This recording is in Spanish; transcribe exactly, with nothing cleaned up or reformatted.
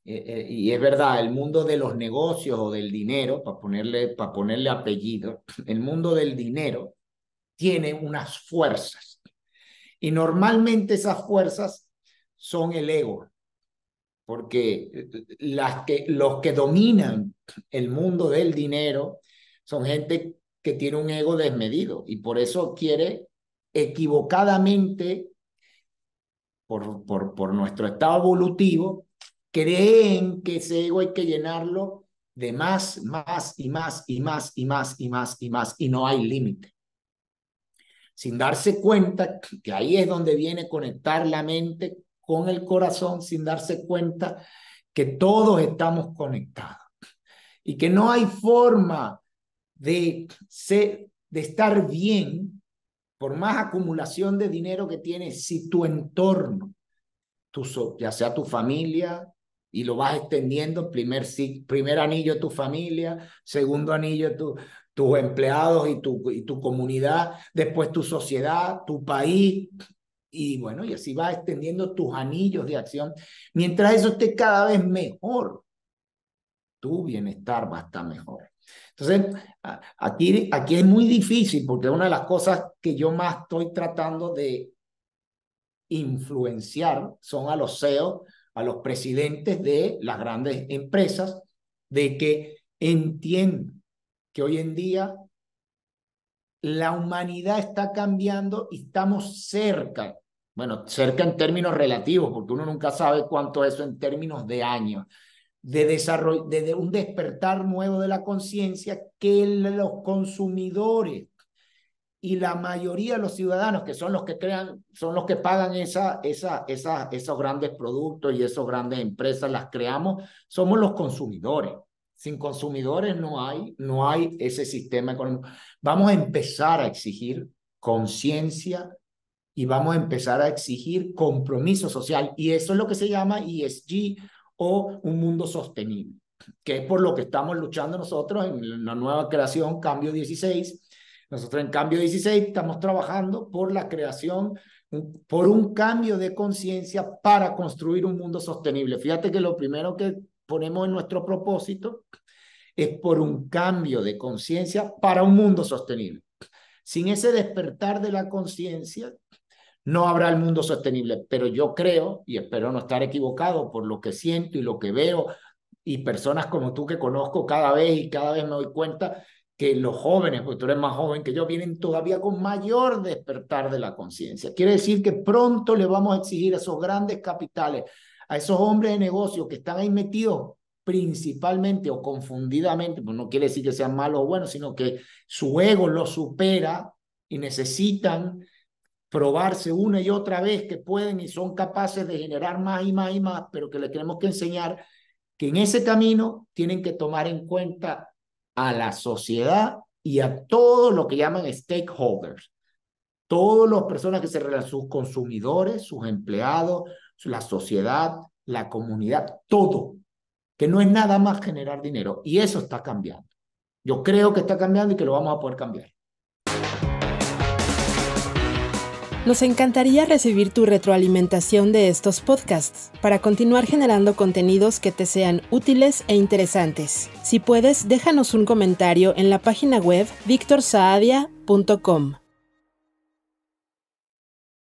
eh, eh, y es verdad, el mundo de los negocios o del dinero, para ponerle, para ponerle apellido, el mundo del dinero tiene unas fuerzas. Y normalmente esas fuerzas son el ego, porque las que, los que dominan el mundo del dinero son gente que tiene un ego desmedido y por eso quiere equivocadamente, por, por, por nuestro estado evolutivo, creen que ese ego hay que llenarlo de más, más y más y más y más y más y más y no hay límite. Sin darse cuenta que ahí es donde viene conectar la mente con el corazón, sin darse cuenta que todos estamos conectados y que no hay forma de, ser, de estar bien por más acumulación de dinero que tienes si tu entorno, tu, ya sea tu familia, y lo vas extendiendo, primer, primer anillo tu familia, segundo anillo tu, tus empleados y tu, y tu comunidad, después tu sociedad, tu país, y bueno, y así vas extendiendo tus anillos de acción. Mientras eso esté cada vez mejor, tu bienestar va a estar mejor. Entonces, aquí, aquí es muy difícil porque una de las cosas que yo más estoy tratando de influenciar son a los C E O, a los presidentes de las grandes empresas, de que entiendan que hoy en día la humanidad está cambiando y estamos cerca, bueno, cerca en términos relativos, porque uno nunca sabe cuánto es eso en términos de años, de desarrollo, de, de un despertar nuevo de la conciencia que los consumidores y la mayoría de los ciudadanos, que son los que crean, son los que pagan esa, esa, esa, esos grandes productos y esas grandes empresas, las creamos, somos los consumidores. Sin consumidores no hay, no hay ese sistema económico. Vamos a empezar a exigir conciencia y vamos a empezar a exigir compromiso social. Y eso es lo que se llama E S G o un mundo sostenible, que es por lo que estamos luchando nosotros en la nueva creación Cambio dieciséis. Nosotros en Cambio dieciséis estamos trabajando por la creación, por un cambio de conciencia para construir un mundo sostenible. Fíjate que lo primero que ponemos en nuestro propósito es por un cambio de conciencia para un mundo sostenible. Sin ese despertar de la conciencia, no habrá el mundo sostenible, pero yo creo, y espero no estar equivocado por lo que siento y lo que veo, y personas como tú que conozco cada vez y cada vez me doy cuenta que los jóvenes, porque tú eres más joven que yo, vienen todavía con mayor despertar de la conciencia. Quiere decir que pronto le vamos a exigir a esos grandes capitales, a esos hombres de negocio que están ahí metidos principalmente o confundidamente, pues no quiere decir que sean malos o buenos, sino que su ego los supera y necesitan probarse una y otra vez que pueden y son capaces de generar más y más y más, pero que le tenemos que enseñar que en ese camino tienen que tomar en cuenta a la sociedad y a todo lo que llaman stakeholders, todas las personas que se relacionan, sus consumidores, sus empleados, la sociedad, la comunidad, todo, que no es nada más generar dinero, y eso está cambiando. Yo creo que está cambiando y que lo vamos a poder cambiar. Nos encantaría recibir tu retroalimentación de estos podcasts para continuar generando contenidos que te sean útiles e interesantes. Si puedes, déjanos un comentario en la página web victor saadia punto com.